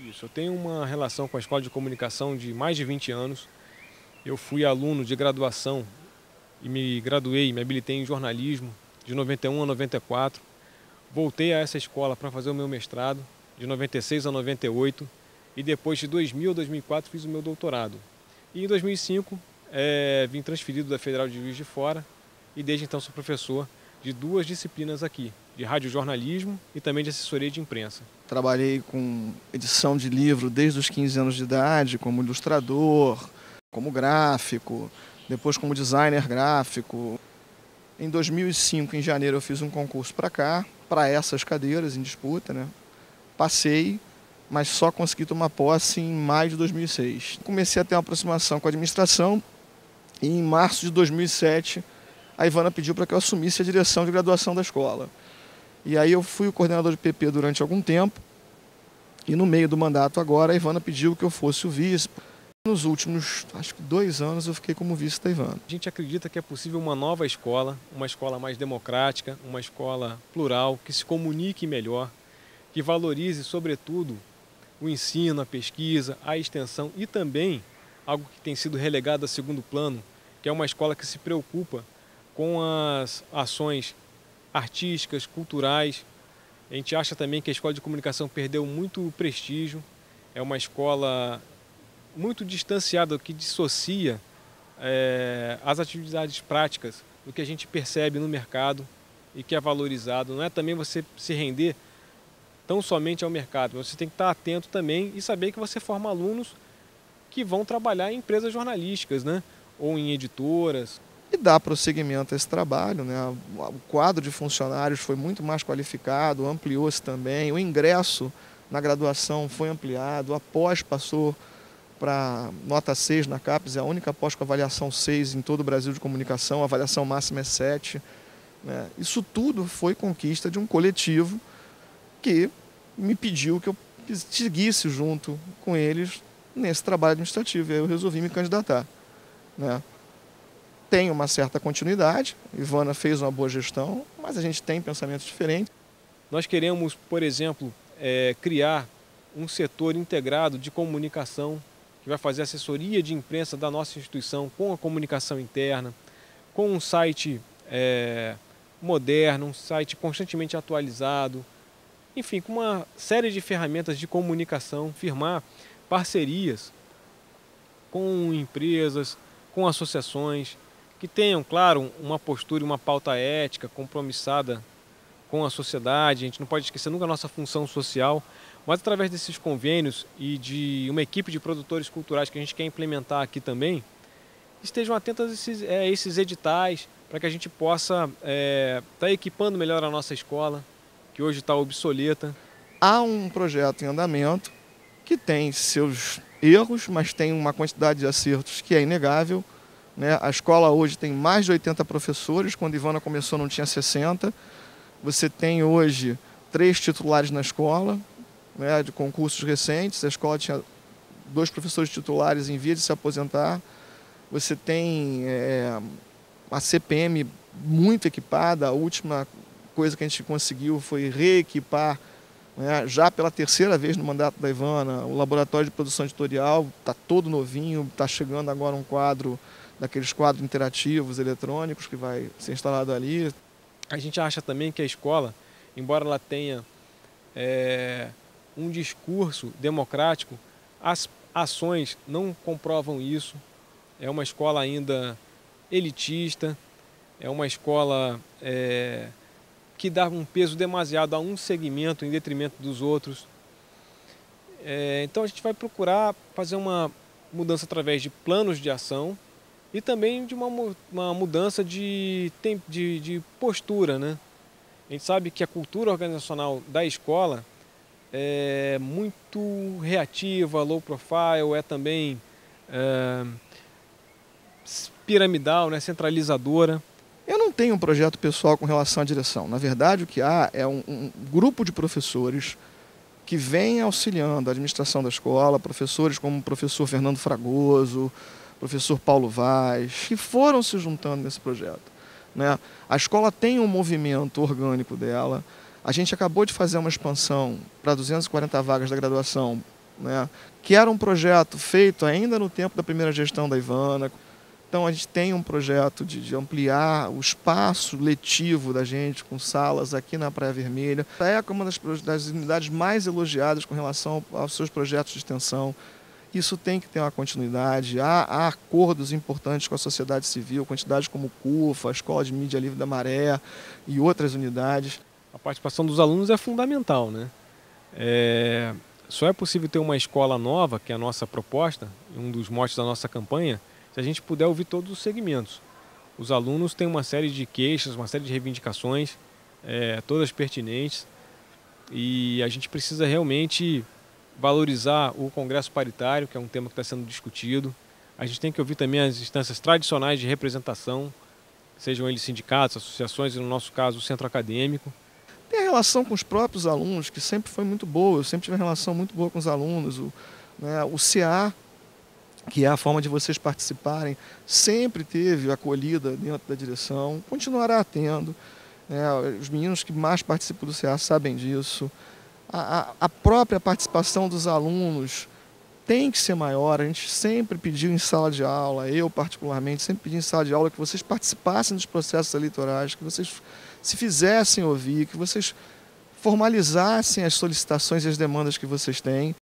Isso, eu tenho uma relação com a Escola de Comunicação de mais de 20 anos. Eu fui aluno de graduação e me graduei, me habilitei em jornalismo de 91 a 94. Voltei a essa escola para fazer o meu mestrado de 96 a 98 e depois de 2000 a 2004 fiz o meu doutorado. E em 2005 vim transferido da Federal de Juiz de Fora e desde então sou professor de duas disciplinas aqui, de radiojornalismo e também de assessoria de imprensa. Trabalhei com edição de livro desde os 15 anos de idade, como ilustrador, como gráfico, depois como designer gráfico. Em 2005, em janeiro, eu fiz um concurso para cá, para essas cadeiras em disputa, né? Passei, mas só consegui tomar posse em maio de 2006. Comecei a ter uma aproximação com a administração e em março de 2007 a Ivana pediu para que eu assumisse a direção de graduação da escola. E aí eu fui o coordenador de PP durante algum tempo e no meio do mandato agora a Ivana pediu que eu fosse o vice. Nos últimos, acho que 2 anos, eu fiquei como vice da Ivana. A gente acredita que é possível uma nova escola, uma escola mais democrática, uma escola plural, que se comunique melhor, que valorize, sobretudo, o ensino, a pesquisa, a extensão e também algo que tem sido relegado a segundo plano, que é uma escola que se preocupa com as ações artísticas, culturais. A gente acha também que a Escola de Comunicação perdeu muito prestígio, é uma escola muito distanciada, que dissocia as atividades práticas do que a gente percebe no mercado e que é valorizado. Não é também você se render tão somente ao mercado, você tem que estar atento também e saber que você forma alunos que vão trabalhar em empresas jornalísticas, né? Ou em editoras. E dá prosseguimento a esse trabalho, né? O quadro de funcionários foi muito mais qualificado, ampliou-se também, o ingresso na graduação foi ampliado, a pós passou para nota 6 na CAPES, é a única pós com avaliação 6 em todo o Brasil de comunicação, a avaliação máxima é 7. Né? Isso tudo foi conquista de um coletivo que me pediu que eu seguisse junto com eles nesse trabalho administrativo, e aí eu resolvi me candidatar. Né? Tem uma certa continuidade, Ivana fez uma boa gestão, mas a gente tem pensamentos diferentes. Nós queremos, por exemplo, criar um setor integrado de comunicação que vai fazer assessoria de imprensa da nossa instituição com a comunicação interna, com um site moderno, um site constantemente atualizado, enfim, com uma série de ferramentas de comunicação, firmar parcerias com empresas, com associações, que tenham, claro, uma postura e uma pauta ética compromissada com a sociedade. A gente não pode esquecer nunca a nossa função social, mas através desses convênios e de uma equipe de produtores culturais que a gente quer implementar aqui também, estejam atentos a esses editais, para que a gente possa estar equipando melhor a nossa escola, que hoje está obsoleta. Há um projeto em andamento que tem seus erros, mas tem uma quantidade de acertos que é inegável. Né? A escola hoje tem mais de 80 professores, quando Ivana começou não tinha 60. Você tem hoje 3 titulares na escola, né, de concursos recentes. A escola tinha 2 professores titulares em via de se aposentar. Você tem a CPM muito equipada. A última coisa que a gente conseguiu foi reequipar, né, já pela 3ª vez no mandato da Ivana, o laboratório de produção editorial. Está todo novinho, está chegando agora um quadro, daqueles quadros interativos eletrônicos que vai ser instalado ali. A gente acha também que a escola, embora ela tenha um discurso democrático, as ações não comprovam isso. É uma escola ainda elitista, é uma escola que dá um peso demasiado a um segmento em detrimento dos outros. Então a gente vai procurar fazer uma mudança através de planos de ação e também de uma mudança de postura, né? A gente sabe que a cultura organizacional da escola é muito reativa, low profile, é também piramidal, né? Centralizadora. Eu não tenho um projeto pessoal com relação à direção. Na verdade, o que há é um grupo de professores que vem auxiliando a administração da escola, professores como o professor Fernando Fragoso, professor Paulo Vaz, que foram se juntando nesse projeto. Né? A escola tem um movimento orgânico dela. A gente acabou de fazer uma expansão para 240 vagas da graduação né, que era um projeto feito ainda no tempo da primeira gestão da Ivana. Então a gente tem um projeto de ampliar o espaço letivo da gente com salas aqui na Praia Vermelha. A ECA é uma das unidades mais elogiadas com relação aos seus projetos de extensão. Isso tem que ter uma continuidade. Há acordos importantes com a sociedade civil, com entidades como o CUFA, a Escola de Mídia Livre da Maré e outras unidades. A participação dos alunos é fundamental, né? Só é possível ter uma escola nova, que é a nossa proposta, um dos motes da nossa campanha, se a gente puder ouvir todos os segmentos. Os alunos têm uma série de queixas, uma série de reivindicações, todas pertinentes, e a gente precisa realmente valorizar o Congresso Paritário, que é um tema que está sendo discutido. A gente tem que ouvir também as instâncias tradicionais de representação, sejam eles sindicatos, associações e, no nosso caso, o centro acadêmico. Tem a relação com os próprios alunos, que sempre foi muito boa. Eu sempre tive uma relação muito boa com os alunos. O CA, que é a forma de vocês participarem, sempre teve acolhida dentro da direção, continuará tendo. Os meninos que mais participam do CA sabem disso. A própria participação dos alunos tem que ser maior. A gente sempre pediu em sala de aula, eu particularmente, sempre pedi em sala de aula que vocês participassem dos processos eleitorais, que vocês se fizessem ouvir, que vocês formalizassem as solicitações e as demandas que vocês têm.